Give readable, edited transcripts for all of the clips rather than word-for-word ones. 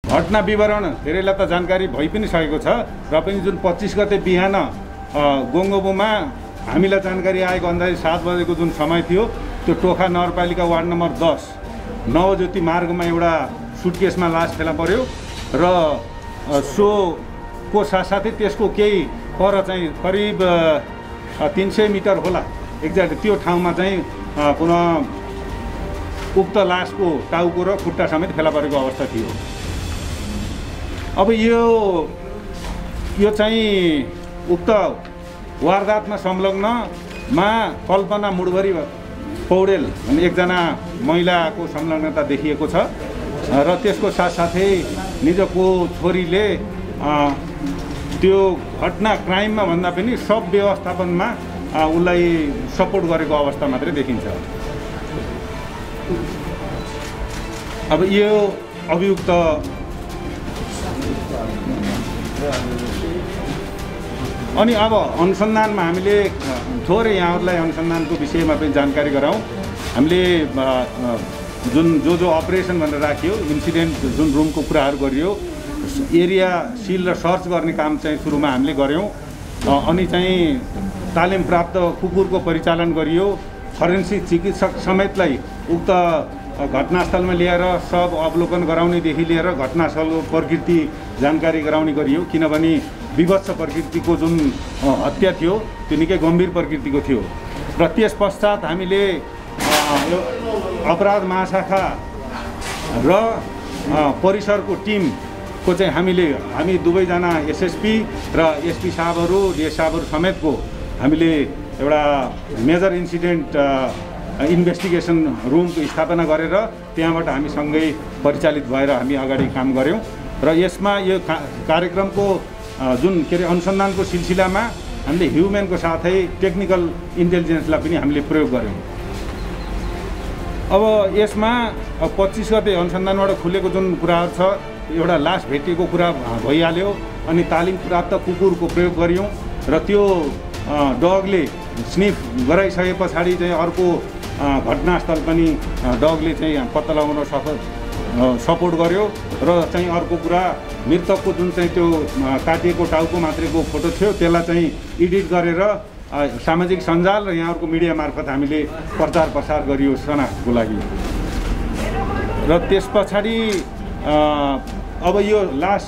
घटना विवरण धेरैलाई त जानकारी भइ पनि सकेको छ र पनि जुन 25 गते बिहान गोङ्गोबोमा हामीलाई जानकारी आएको अन्दाज 7 बजेको जुन समय थियो त्यो टोखा नगरपालिका वार्ड नम्बर 10 नवज्योति मार्गमा एउटा सुटकेसमा लास फेला पर्यो र सोको साथसाथै त्यसको केही पर चाहिँ करिब 300 मिटर होला एक्ज्याक्ट त्यो ठाउँमा चाहिँ पुनः उक्त लासको टाउको र खुट्टा समेत फेला परेको अवस्था थियो। अब यो चाहिँ उक्त वारदातमा संलग्नमा कल्पना मुडभरी पौडेल भन्ने एकजना महिलाको संलग्नता देखिएको छ र त्यसको साथसाथै निजको छोरीले त्यो घटना क्राइममा भन्दा पनि सब व्यवस्थापनमा उसलाई सपोर्ट गरेको अवस्था मात्रै देखिन्छ। अब यो अभियुक्त अनि अब अनुसन्धानमा हामीले थोरै यहाँहरूलाई अनुसन्धानको विषयमा पनि जानकारी गराउँ। हामीले जो अपरेसन भनेर राखियो इन्सिडेन्ट जुन रुमको कुराहरू गरियो एरिया सिल र सर्च गर्ने काम चाहिँ सुरुमा हामीले गऱ्यौँ। अनि चाहिँ तालिम प्राप्त कुकुरको परिचालन गरियो। फरेन्सिक चिकित्सक समेतलाई उक्त घटनास्थलमा ल्याएर सब अवलोकन गराउनेदेखि लिएर घटनास्थलको प्रकृति जानकारी गराउने गरियो किनभने विभत्स प्रकृतिको जुन हत्या थियो त्यो निकै गम्भीर प्रकृतिको थियो। र त्यस पश्चात हामीले अपराध महाशाखा र परिसरको टिमको चाहिँ हामी दुवैजना एसएसपी र एसपी साहबहरू डिएस साहबहरू समेतको हामीले एउटा मेजर इन्सिडेन्ट इन्भेस्टिगेसन रुमको स्थापना गरेर त्यहाँबाट हामी सँगै परिचालित भएर हामी अगाडि काम गऱ्यौँ। र यसमा यो कार्यक्रमको जुन के अरे अनुसन्धानको सिलसिलामा हामीले ह्युमनको साथै टेक्निकल इन्टेलिजेन्सलाई पनि हामीले प्रयोग गऱ्यौँ। अब यसमा 25 गते अनुसन्धानबाट खुलेको जुन कुराहरू छ एउटा लास भेटिएको कुरा भइहाल्यो। अनि तालिम प्राप्त कुकुरको प्रयोग गरियौँ र त्यो डगले स्निफ गराइसके पछाडि चाहिँ अर्को घटनास्थल पनि डगले चाहिँ पत्ता लगाउन सपोर्ट गर्यो। र चाहिँ अर्को कुरा मृतकको जुन चाहिँ त्यो काटिएको टाउको मात्रेको फोटो थियो त्यसलाई चाहिँ एडिट गरेर सामाजिक सञ्जाल र यहाँहरूको मिडिया मार्फत हामीले प्रचार प्रसार गरियो शनाख्तको लागि। र त्यस पछाडि अब यो लास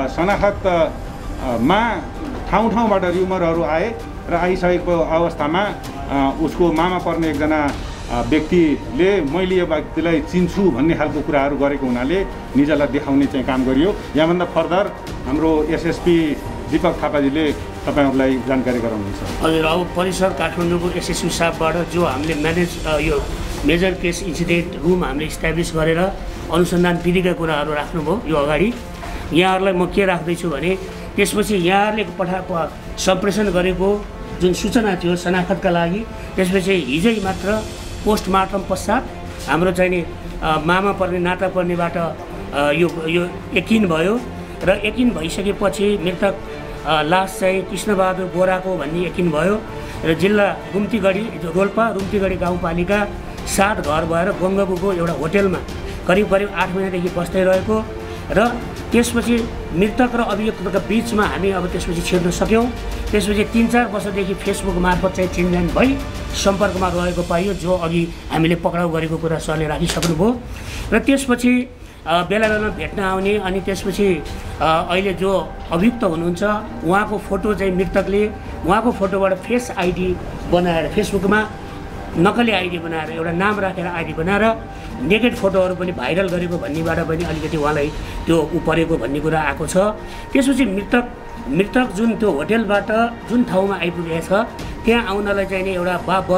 शनाख्तमा ठाउँबाट र्युमरहरू आए र आइसकेको अवस्थामा उसको मामा पर्ने एकजना व्यक्तिले मैले यो व्यक्तिलाई चिन्छु भन्ने खालको कुराहरू गरेको हुनाले निजलाई देखाउने चाहिँ काम गरियो। यहाँभन्दा फर्दर हाम्रो एसएसपी दीपक थापाजीले तपाईहरुलाई जानकारी गराउनुहुन्छ। हजुर, अब परिसर काठमाडौँको एसएसपी साहबबाट जो हामीले यो मेजर केस इन्सिडेन्ट रुम हामीले इस्टाब्लिस गरेर अनुसन्धान विधिका कुराहरू राख्नुभयो यो अगाडि। यहाँहरूलाई म के राख्दैछु भने त्यसपछि यहाँहरूले पठाएको सम्प्रेषण गरेको जुन सूचना थियो शनाख्तका लागि त्यसपछि हिजै मात्र पोस्टमार्टम पश्चात हाम्रो चाहिँ मामा पर्ने नाता पर्नेबाट यो यकिन भयो र यकिन भइसकेपछि मृतक लास चाहिँ कृष्णबहादुर बोराको भन्ने यकिन भयो र जिल्ला रोल्पा रुम्तीगढी गाउँपालिका 7 घर भएर गङ्गबुको एउटा होटेलमा करिब 8 महिनादेखि बस्दै रहेको र त्यसपछि मृतक र अभियुक्तका बीचमा हामी अब त्यसपछि छिर्न सक्यौँ। त्यसपछि 3-4 वर्षदेखि फेसबुक मार्फत चाहिँ चिनजान भई सम्पर्कमा रहेको पाइयो जो अघि हामीले पक्राउ गरेको कुरा सरले राखिसक्नुभयो। र त्यसपछि बेला बेलामा भेट्न आउने अनि त्यसपछि अहिले जो अभियुक्त हुनुहुन्छ उहाँको फोटो चाहिँ मृतकले उहाँको फोटोबाट फेस आइडी बनाएर फेसबुकमा नक्कली आइडी बनाएर एउटा नाम राखेर आइडी बनाएर नेकेड फोटोहरू पनि भाइरल गरेको भन्नेबाट पनि अलिकति उहाँलाई त्यो परेको भन्ने कुरा आएको छ। त्यसपछि मृतक जुन त्यो होटेलबाट जुन ठाउँमा आइपुगेको छ त्यहाँ आउनलाई चाहिँ एउटा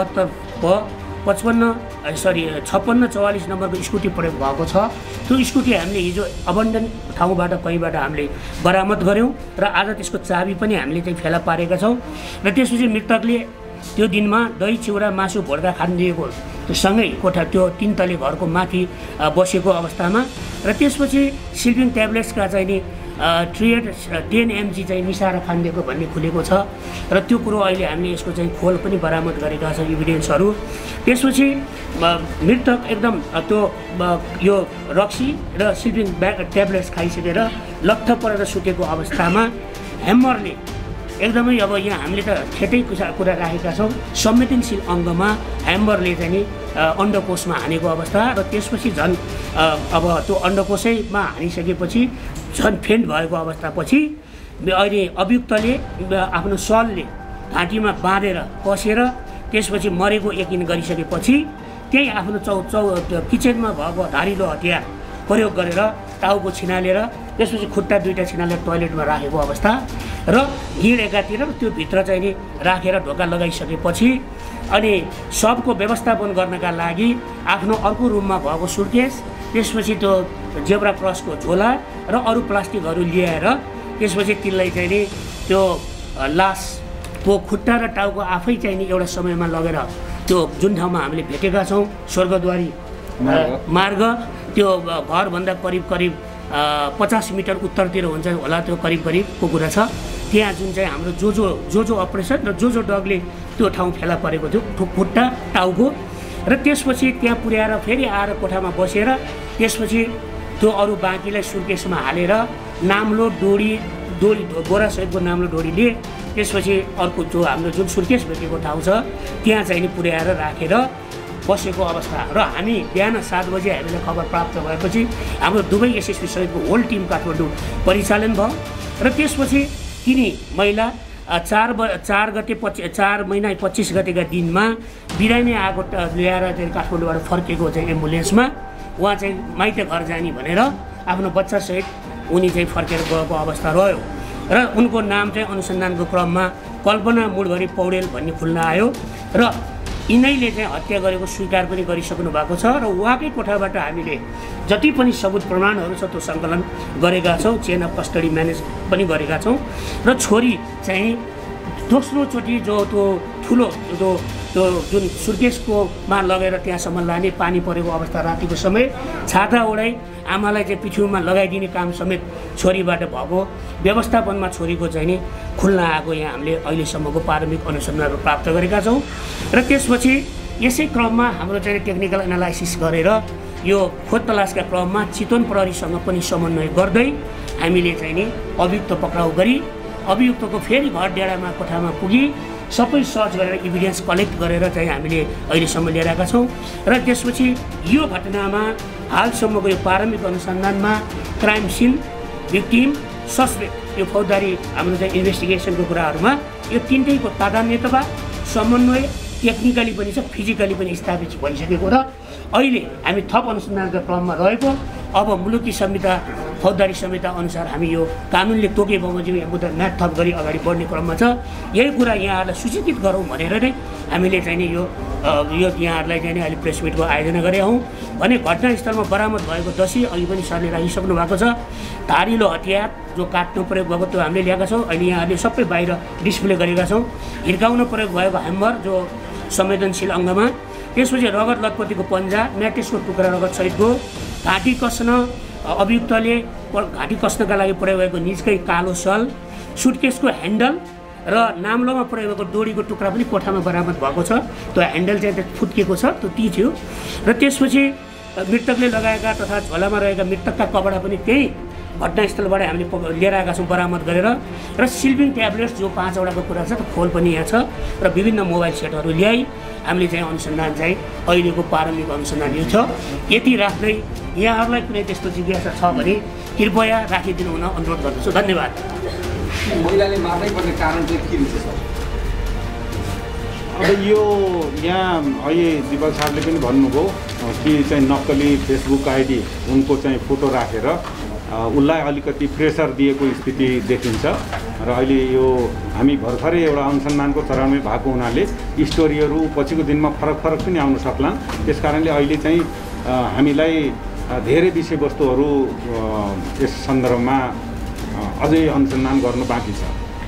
5644 नम्बरको स्कुटी प्रयोग भएको छ। त्यो स्कुटी हामीले हिजो अबन्डन ठाउँबाट कहीँबाट हामीले बरामद गऱ्यौँ र आज त्यसको चाबी पनि हामीले चाहिँ फेला पारेका छौँ। र त्यसपछि मृतकले त्यो दिनमा दही चिउरा मासु भोड्का खानिदिएको त्यो सँगै कोठा त्यो 3 तले घरको माथि बसेको अवस्थामा र त्यसपछि स्लिपिङ ट्याब्लेट्सका चाहिँ नि ट्रिएड 10 mg चाहिँ मिसाएर खानिदिएको भन्ने खुलेको छ र त्यो कुरो अहिले हामीले यसको चाहिँ खोल पनि बरामद गरेका छौँ इभिडेन्सहरू। त्यसपछि मृतक एकदम त्यो यो रक्सी र स्लिपिङ ट्याब्लेट्स खाइसकेर लत्थ परेर सुतेको अवस्थामा ह्यामरले एकदमै अब यहाँ हामीले त ठेटै कुरा राखेका छौँ संवेदनशील अङ्गमा ह्यामरले चाहिँ नि अण्डकोशमा हानेको अवस्था र त्यसपछि झन् अब त्यो अण्डकोशैमा हानिसकेपछि झन् फेन्ट भएको अवस्थापछि अहिले अभियुक्तले आफ्नो सलले घाँटीमा बाँधेर कसेर त्यसपछि मरेको यकिन गरिसकेपछि त्यही आफ्नो किचनमा भएको धारिलो हतियार प्रयोग गरेर टाउको छिनालेर त्यसपछि खुट्टा 2टा छिनालेर टोयलेटमा राखेको अवस्था र गिड एकातिर त्यो भित्र चाहिँ नि राखेर ढोका लगाइसकेपछि अनि सबको व्यवस्थापन गर्नका लागि आफ्नो अर्को रुममा भएको सुटकेस त्यसपछि त्यो जेब्रा क्रसको झोला र अरू प्लास्टिकहरू ल्याएर त्यसपछि त्यसलाई चाहिँ नि त्यो लासको खुट्टा र टाउको आफै चाहिँ नि एउटा समयमा लगेर त्यो जुन ठाउँमा हामीले भेटेका छौँ स्वर्गद्वारी मार्ग त्यो घरभन्दा करिब 50 मिटर उत्तरतिर हुन्छ होला त्यो करिबको कुरा छ त्यहाँ जुन चाहिँ हाम्रो जो अपरेसन र जो डगले त्यो ठाउँ फेला परेको थियो खुट्टा टाउको र त्यसपछि त्यहाँ पुर्याएर फेरि आएर कोठामा बसेर त्यसपछि त्यो अरू बाँकीलाई सुर्केसमा हालेर नाम्लो डोरी बोरासहितको नाम्लो डोरीले त्यसपछि अर्को जो हाम्रो जुन सुर्केस भेटेको ठाउँ छ त्यहाँ चाहिँ नि पुर्याएर राखेर बसेको अवस्था र हामी बिहान 7 बजे हामीले खबर प्राप्त भएपछि हाम्रो दुवै एसएसपी सहितको होल टिम काठमाडौँ परिचालन भयो र त्यसपछि तिनी महिला 4 महिना 25 गतेका दिनमा बिरामी आएको ल्याएर चाहिँ काठमाडौँबाट फर्केको चाहिँ एम्बुलेन्समा उहाँ चाहिँ माइत घर जाने भनेर आफ्नो बच्चासहित उनी चाहिँ फर्केर गएको अवस्था रह्यो र उनको नाम चाहिँ अनुसन्धानको क्रममा कल्पना मुडभरी पौडेल भन्ने खुल्न आयो र यिनैले चाहिँ हत्या गरेको स्वीकार पनि गरिसक्नु भएको छ र उहाँकै कोठाबाट हामीले जति पनि सबुत प्रमाणहरू छ त्यो सङ्कलन गरेका छौँ चेन अफ कस्टडी म्यानेज पनि गरेका छौँ र छोरी चाहिँ दोस्रोचोटि जो त्यो ठुलो त्यो जुन सुर्केसकोमा लगेर त्यहाँसम्म लाने पानी परेको अवस्था रातिको समय छाता ओढाइ आमालाई चाहिँ पिठ्युमा लगाइदिने काम समेत छोरीबाट भएको व्यवस्थापनमा छोरीको चाहिँ नि खुल्न आएको यहाँ हामीले अहिलेसम्मको प्रारम्भिक अनुसन्धानहरू प्राप्त गरेका छौँ र त्यसपछि यसै क्रममा हाम्रो चाहिँ टेक्निकल एनालाइसिस गरेर यो खोज तलासका क्रममा चितवन प्रहरीसँग पनि समन्वय गर्दै हामीले चाहिँ नि अभियुक्त पक्राउ गरी अभियुक्तको फेरि घर डेरामा कोठामा पुगी सबै सर्च गरेर इभिडेन्स कलेक्ट गरेर चाहिँ हामीले अहिलेसम्म लिएर आएका छौँ र त्यसपछि यो घटनामा हालसम्मको यो प्रारम्भिक अनुसन्धानमा क्राइम सिन भिक्टिम सस्पेक्ट यो फौजदारी हाम्रो चाहिँ इन्भेस्टिगेसनको कुराहरूमा यो तिनटैको तादान्यता समन्वय टेक्निकली पनि छ फिजिकली पनि स्थापित भइसकेको र अहिले हामी थप अनुसन्धानका क्रममा रहेको अब मुलुकी संहिता फौजदारी संहिता अनुसार हामी यो कानुनले तोके बमोजिम यो मुद्दा म्याथ थप गरी अगाडि बढ्ने क्रममा छ यही कुरा यहाँहरूलाई सूचित गरौँ भनेर नै हामीले चाहिँ नि यो यहाँहरूलाई चाहिँ अहिले प्रेस मिटको आयोजना गरेका हौँ भने घटनास्थलमा बरामद भएको दसी अघि पनि सरले राखिसक्नु भएको छ धारिलो हतियार जो काट्नु प्रयोग भएको त्यो हामीले ल्याएका छौँ अहिले यहाँहरूले सबै बाहिर डिस्प्ले गरेका छौँ हिर्काउन प्रयोग भएको ह्यामर जो संवेदनशील अङ्गमा त्यसपछि रगत लतपतिको पन्जा म्याट्रेसको टुक्रा रगत सहितको घाँटी कस्न अभियुक्तले घाँटी कस्नका लागि प्रयोग भएको निजकै कालो सल सुटकेसको ह्यान्डल र नाम्लोमा प्रयोग भएको डोरीको टुक्रा पनि कोठामा बरामद भएको छ त्यो ह्यान्डल चाहिँ फुत्किएको छ त्यो ती थियो र त्यसपछि मृतकले लगाएका तथा झोलामा रहेका मृतकका कपडा पनि त्यही घटनास्थलबाट हामीले लिएर आएका छौँ बरामद गरेर र स्लिपिङ ट्याब्लेट्स जो 5वटाको कुरा छ त्यो खोल पनि यहाँ छ र विभिन्न मोबाइल सेटहरू ल्याइ हामीले चाहिँ अनुसन्धान चाहिँ अहिलेको प्रारम्भिक अनुसन्धान यो छ यति राख्दै यहाँहरूलाई कुनै त्यस्तो जिज्ञासा छ भने कृपया राखिदिनु हुन अनुरोध गर्दछु धन्यवाद। महिलाले मार्नै पर्ने कारण चाहिँ के हुन्छ सर? अब यो यहाँ अहिले दिपक साहबले पनि भन्नुभयो कि चाहिँ नक्कली फेसबुक आइडी उनको चाहिँ फोटो राखेर उसलाई अलिकति प्रेसर दिएको स्थिति देखिन्छ र अहिले यो हामी भर्खरै एउटा अनुसन्धानको चरणमै भएको हुनाले स्टोरीहरू पछिको दिनमा फरक पनि आउन सक्ला त्यस कारणले अहिले चाहिँ हामीलाई धेरै विषयवस्तुहरू यस सन्दर्भमा अझै अनुसन्धान गर्नु बाँकी छ।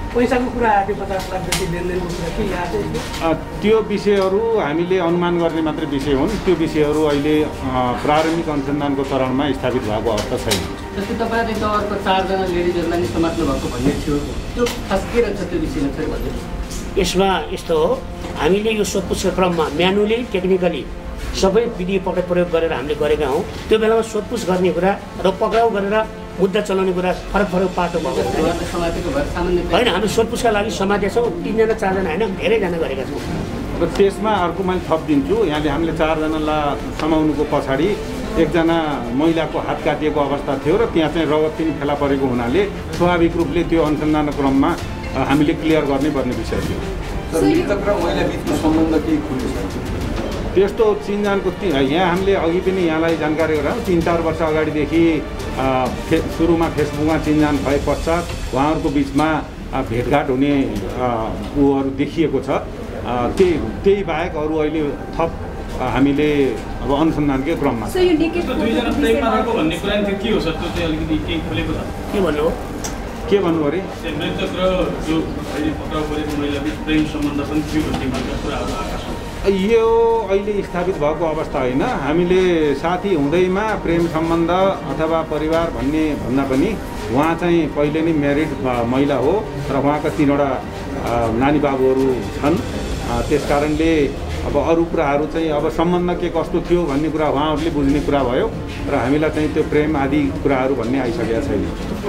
पैसाको कुरा आएको थियो 50 लाख जति लेनदेनको कुरा के याद छ? त्यो विषयहरू हामीले अनुमान गर्ने मात्रै विषय हुन्। त्यो विषयहरू अहिले प्रारम्भिक अनुसन्धानको चरणमा स्थापित भएको अवस्था छैन। जस्तै तपाईँले अर्को 4 जना लेडिजहरूलाई नि समात्नु भएको भन्ने थियो, त्यो खास के रहेछ त्यो विषयमा चाहिँ भन्नु? यसमा यस्तो हो, हामीले यो सोधपुछको क्रममा म्यानुअली टेक्निकली सबै विधि प्रयोग गरेर हामीले गरेका हौँ। त्यो बेलामा सोधपुछ गर्ने कुरा र पक्राउ गरेर मुद्दा चलाउने कुरा फरक पाटो भएको होइन। हामी सोधपुछका लागि समातेछौँ, 3 जना 4 जना होइन, धेरैजना गरेका छौँ। र त्यसमा अर्को मैले थप दिन्छु। यहाँले हामीले 4 जनालाई समाउनुको पछाडि एकजना महिलाको हात काटिएको अवस्था थियो र त्यहाँ चाहिँ रगत पनि फेला परेको हुनाले स्वाभाविक रूपले त्यो अनुसन्धानको क्रममा हामीले क्लियर गर्नै पर्ने विषय थियो। मृतक र महिला बिचको सम्बन्ध के खुल्छ? त्यस्तो चिनजानको यहाँ हामीले अघि पनि यहाँलाई जानकारी गराउँ। 3-4 वर्ष अगाडिदेखि सुरुमा फेसबुकमा चिनजान भए पश्चात उहाँहरूको बिचमा भेटघाट हुने ऊहरू देखिएको छ। त्यही बाहेक अरू अहिले थप हामीले अब अनुसन्धानकै क्रममा दुईजना प्रेममा रहेको भन्ने कुरा नि के हो सर? त्यो चाहिँ अलिकति केही खुलेको छ? के भन्नु अरे? मृतक र जो अहिले पक्राउ गरेको महिला बिच प्रेम सम्बन्ध पनि थियो भन्ने मात्र कुराहरू आएका छन्। यो अहिले स्थापित भएको अवस्था होइन। हामीले साथी हुँदैमा प्रेम सम्बन्ध अथवा परिवार भन्ने भन्दा पनि उहाँ चाहिँ पहिले नै म्यारिड महिला हो र उहाँका 3वटा नानी बाबुहरू छन्। त्यस कारणले अब अरू कुराहरू चाहिँ अब सम्बन्ध के कस्तो थियो भन्ने कुरा उहाँहरूले बुझ्ने कुरा भयो र हामीलाई चाहिँ त्यो प्रेम आदि कुराहरू भन्ने आइसकेका छैन।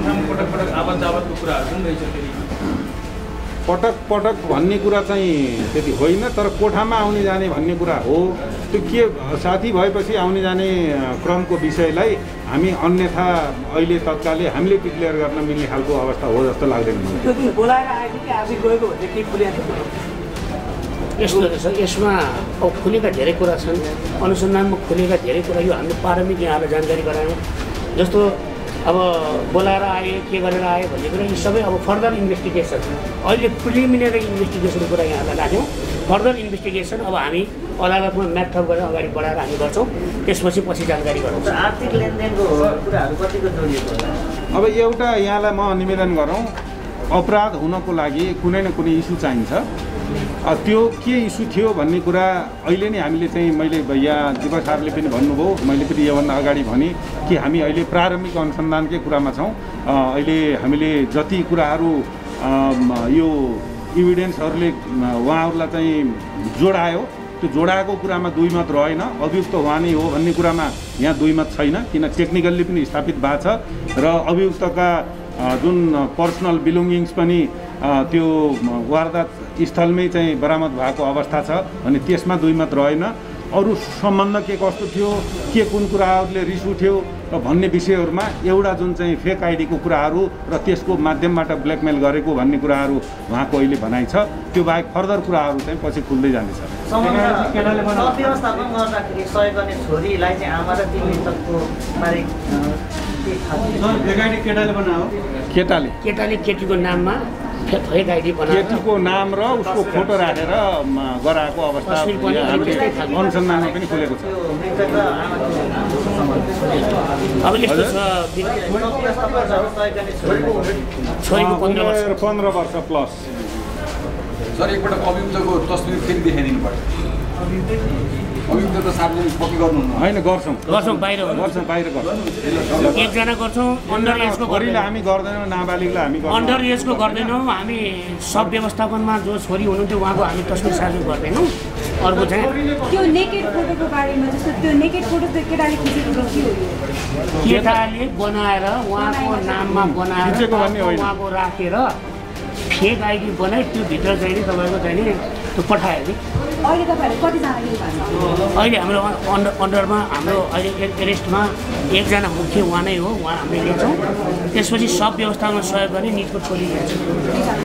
पटक भन्ने कुरा चाहिँ त्यति होइन, तर कोठामा आउने जाने भन्ने कुरा हो। त्यो के साथी भएपछि आउने जाने क्रमको विषयलाई हामी अन्यथा अहिले तत्कालै हामीले डिक्लेयर गर्न मिल्ने खालको अवस्था हो जस्तो लाग्दैन। यस्तो रहेछ, यसमा अब खुलेका धेरै कुरा छन्, अनुसन्धानमा खुलेका धेरै कुरा यो हामीले प्रारम्भिक यहाँलाई जानकारी गरायौँ। जस्तो अब बोलाएर आए, के गरेर आए भन्ने कुरा यी सबै अब फर्दर इन्भेस्टिगेसन, अहिले प्रिलिमिनरी इन्भेस्टिगेसनको कुरा यहाँलाई राख्यौँ। फर्दर इन्भेस्टिगेसन अब हामी अदालतमा म्याथप गरेर अगाडि बढाएर हामी गर्छौँ। त्यसपछि जानकारी गराउँछ। आर्थिक लेनदेनको कुराहरू कतिको जोडिएको होला? अब एउटा यहाँलाई म निवेदन गरौँ, अपराध हुनको लागि कुनै न कुनै इस्यु चाहिन्छ। त्यो के इस्यु थियो भन्ने कुरा अहिले नै हामीले चाहिँ मैले यहाँ दिवस सरले पनि भन्नुभयो, मैले पनि योभन्दा अगाडि भने कि हामी अहिले प्रारम्भिक अनुसन्धानकै कुरामा छौँ। अहिले हामीले जति कुराहरू यो इभिडेन्सहरूले उहाँहरूलाई चाहिँ जोडायो, त्यो जोडाएको कुरामा दुई मत रहेन। अभियुक्त उहाँ नै हो भन्ने कुरामा यहाँ दुई मत छैन, किन टेक्निकल्ली पनि स्थापित भएको छ र अभियुक्तका जुन पर्सनल बिलोङ्गिङ्स पनि त्यो वारदात स्थलमै चाहिँ बरामद भएको अवस्था छ भने त्यसमा दुई मत रहेन। अरू सम्बन्ध के कस्तो थियो, के कुन कुराहरूले रिस उठ्यो र भन्ने विषयहरूमा एउटा जुन चाहिँ फेक आइडीको कुराहरू र त्यसको माध्यमबाट ब्ल्याकमेल गरेको भन्ने कुराहरू उहाँको अहिले भनाइ छ। त्यो बाहेक फर्दर कुराहरू चाहिँ पछि खुल्दै जानेछ। व्यवस्थापन गर्दाखेरि सहयोग गर्ने छोरीलाई चाहिँ आमा र तिमी तकको बारे केटाले केटीको नाममा फेक आइडी बनाएर केटीको नाम र उसको फोटो राखेर गराएको अवस्था अनुसन्धानमा पनि खुलेको छ। अब यस्तो छ, छोरीको 15 वर्ष प्लस। सर एकपल्ट अभियुक्तको तस्बिर फेरि देखाइदिनु पर्छ। अभियुक्त त सार्वजनिक पक्की गर्नुहुन्न? होइन, गर्छौँ बाहिर गर्छौँ। एकजना गर्छौँ, अन्डर एजको हामी गर्दैनौँ, नाबालिगलाई हामी अन्डर एजको गर्दैनौँ। हामी सब व्यवस्थापनमा जो छोरी हुनुहुन्थ्यो उहाँको हामी तस्बिर सार्वजनिक गर्दैनौँ। अर्को चाहिँ त्यो नेकेड फोटोको बारेमा, जस्तो त्यो नेकेड फोटो त केटाले खिचेको के हो? केटाले बनाएर उहाँको नाममा बनाएर उहाँको राखेर फेक आइडी बनाइ त्यो भित्र चाहिँ नि तपाईँको चाहिँ नि त्यो पठायो नि। अहिले तपाईँहरू कतिजना लिनु भएको छ? अहिले हाम्रो अन्डरमा हाम्रो अहिले एरेस्टमा एकजना मुख्य उहाँ नै हो, उहाँ हामीले लिन्छौँ। त्यसपछि सब व्यवस्थामा सहयोग गर्ने निजको छोरी लिन्छ।